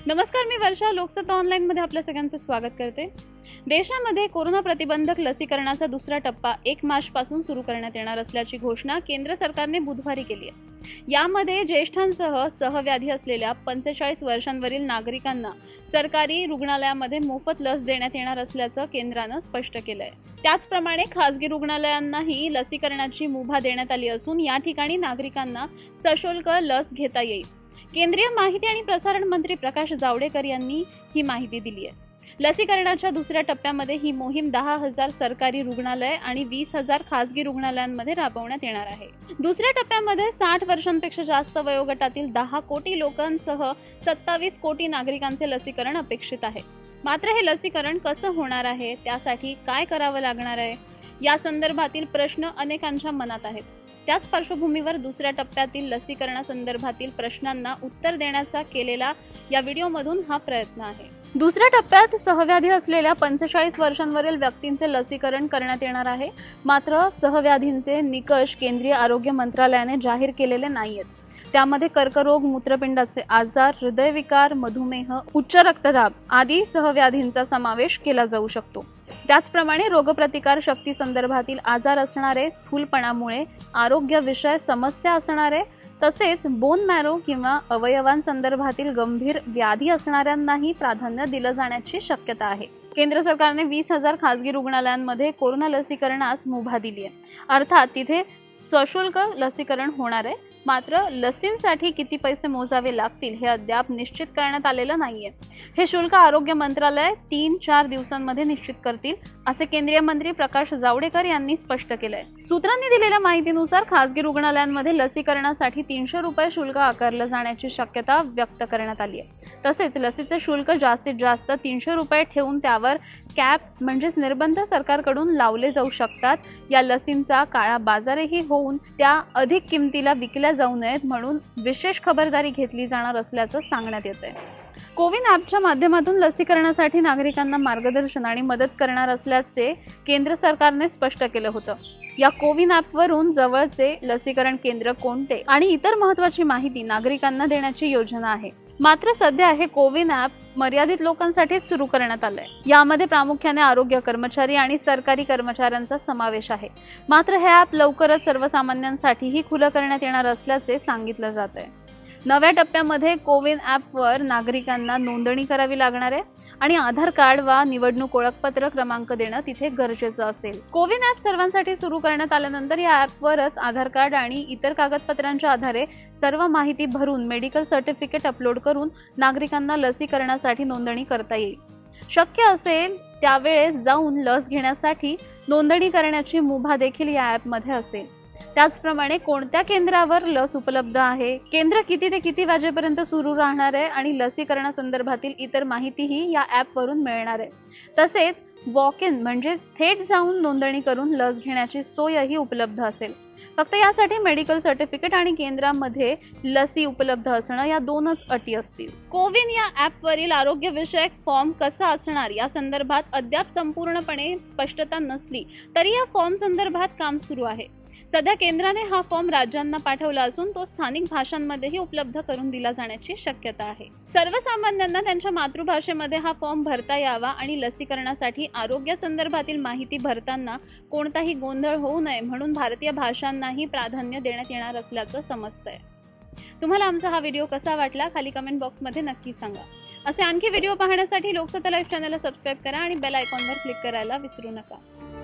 नमस्कार, मी वर्षा. लोकसत्ता ऑनलाईन मध्ये आपल्या सगळ्यांचं स्वागत करते. देशामध्ये कोरोना प्रतिबंधक लसीकरणाचा दुसरा टप्पा 1 मार्च पासून सुरू करण्यात येणार असल्याची घोषणा केंद्र सरकारने बुधवारी केली आहे. यामध्ये ज्येष्ठांसह सहव्याधी असलेल्या 45 वर्षांवरील नागरिकांना सरकारी रुग्णालयामध्ये मोफत लस देण्यात येणार असल्याचं केंद्रानं स्पष्ट केलंय. त्याचप्रमाणे खासगी रुग्णालयांनाही लसीकरणाची मुभा देण्यात आली असून या ठिकाणी नागरिकांना सशुल्क लस घेता येईल. केंद्रीय माहिती आणि प्रसारण मंत्री प्रकाश जावडेकर यांनी ही माहिती दिली आहे. लसीकरणाच्या दुसऱ्या टप्प्यामध्ये ही मोहीम 10,000 सरकारी रुग्णालय आणि 20,000 खासगी रुग्णालयांमध्ये राबवण्यात येणार आहे. दुसऱ्या टप्प्यामध्ये 60 वर्षांपेक्षा जास्त वयोगटातील 10 कोटी लोकांसह 27 कोटी नागरिकांचे लसीकरण अपेक्षित आहे. मात्र हे लसीकरण कसं होणार आहे, त्यासाठी काय करावं लागणार आहे, या संदर्भातील प्रश्न अनेकांच्या मनात आहेत. त्याच पार्श्वभूमीवर दुसऱ्या टप्प्यातील लसीकरणासंदर्भातील प्रश्नांना उत्तर देण्याचा केलेला या व्हिडिओमधून हा प्रयत्न आहे. दुसऱ्या टप्प्यात सहव्याधी असलेल्या 45 वर्षांवरील व्यक्तींचे लसीकरण करण्यात येणार आहे. मात्र सहव्याधींचे निकष केंद्रीय आरोग्य मंत्रालयाने जाहीर केलेले नाहीयेत. त्यामध्ये कर्करोग, मूत्रपिंडाचे आजार, हृदयविकार, मधुमेह, उच्च रक्तदाब आदी सहव्याधींचा समावेश केला जाऊ शकतो. त्याचप्रमाणे रोगप्रतिकार शक्ती संदर्भातील आजार असणारे, स्थूलपणामुळे आरोग्यविषय समस्या असणारे, तसेच बोन मॅरो किंवा अवयवांसंदर्भातील गंभीर व्याधी असणाऱ्यांनाही प्राधान्य दिलं जाण्याची शक्यता आहे. केंद्र सरकारने 20,000 खासगी रुग्णालयांमध्ये कोरोना लसीकरणास मुभा दिली आहे. अर्थात तिथे सशुल्क लसीकरण होणार आहे. मात्र लसींसाठी किती पैसे मोजावे लागतील हे अद्याप निश्चित करण्यात आलेलं नाहीये. हे शुल्क आरोग्य मंत्रालय 3-4 दिवसांमध्ये निश्चित करतील, असे केंद्रीय मंत्री प्रकाश जावडेकर यांनी स्पष्ट केलंय. सूत्रांनी दिलेल्या माहितीनुसार खासगी रुग्णालयांमध्ये लसीकरणासाठी 300 रुपये शुल्क आकारलं जाण्याची शक्यता व्यक्त करण्यात आली आहे. तसेच लसीचे शुल्क जास्तीत जास्त 300 रुपये ठेवून त्यावर कॅप म्हणजेच निर्बंध सरकारकडून लावले जाऊ शकतात. या लसींचा काळा बाजारही होऊन त्या अधिक किमतीला विकल्या जाऊ नयेत म्हणून विशेष खबरदारी घेतली जाणार असल्याचं सांगण्यात येतंय. कोविन ॲपच्या माध्यमातून लसीकरणासाठी नागरिकांना मार्गदर्शन आणि मदत करणार असल्याचे केंद्र सरकारने स्पष्ट केलं होतं. या कोविन ॲपवरून जवळचे लसीकरण केंद्र कोणते आणि इतर महत्त्वाची माहिती नागरिकांना देण्याची योजना आहे. मात्र सध्या हे कोविन ॲप मर्यादित लोकांसाठीच सुरू करण्यात आलंय. यामध्ये प्रामुख्याने आरोग्य कर्मचारी आणि सरकारी कर्मचाऱ्यांचा समावेश आहे. मात्र हे ॲप लवकरच सर्वसामान्यांसाठीही खुलं करण्यात येणार असल्याचे सांगितलं जात आहे. नव्या टप्प्यामध्ये कोविन ॲपवर नागरिकांना नोंदणी करावी लागणार आहे आणि आधार कार्ड वा निवडणूक ओळखपत्र क्रमांक देणं तिथे गरजेचं असेल. कोविन ॲप सर्वांसाठी सुरू करण्यात आल्यानंतर या ॲपवरच आधार कार्ड आणि इतर कागदपत्रांच्या आधारे सर्व माहिती भरून मेडिकल सर्टिफिकेट अपलोड करून नागरिकांना लसीकरणासाठी नोंदणी करता येईल. शक्य असेल त्यावेळेस जाऊन लस घेण्यासाठी नोंदणी करण्याची मुभा देखील या ॲपमध्ये असेल. त्याचप्रमाणे कोणत्या केंद्रावर लस उपलब्ध आहे, केंद्र किती ते किती वाजेपर्यंत सुरू राहणार आहे आणि लसीकरणासंदर्भातील इतर माहितीही या ॲपवरून मिळणार आहे. तसेच वॉक इन म्हणजे थेट जाऊन नोंदणी करून लस घेण्याची सोयही उपलब्ध असेल. फक्त यासाठी मेडिकल सर्टिफिकेट आणि केंद्रामध्ये लसी उपलब्ध असणं या 2च अटी असतील. कोविन या ॲपवरील आरोग्यविषयक फॉर्म कसा असणार या संदर्भात अद्याप संपूर्णपणे स्पष्टता नसली तरी या फॉर्म संदर्भात काम सुरू आहे. सध्या केंद्राने हा फॉर्म राज्यांना पाठवला असून तो स्थानिक भाषांमध्येही उपलब्ध करून दिला जाण्याची शक्यता आहे. सर्वसामान्यांना त्यांच्या मातृभाषेमध्ये हा फॉर्म भरता यावा आणि लसीकरणासाठी आरोग्य संदर्भातील माहिती भरताना कोणताही गोंधळ होऊ नये म्हणून भारतीय भाषांनाही प्राधान्य देण्यात येणार असल्याचं समजतंय. तुम्हाला आमचा हा व्हिडिओ कसा वाटला खाली कमेंट बॉक्समध्ये नक्की सांगा. असे आणखी व्हिडिओ पाहण्यासाठी लोकसत्ता लाईव्ह चॅनलला सबस्क्राईब करा आणि बेल आयकॉनवर क्लिक करायला विसरू नका.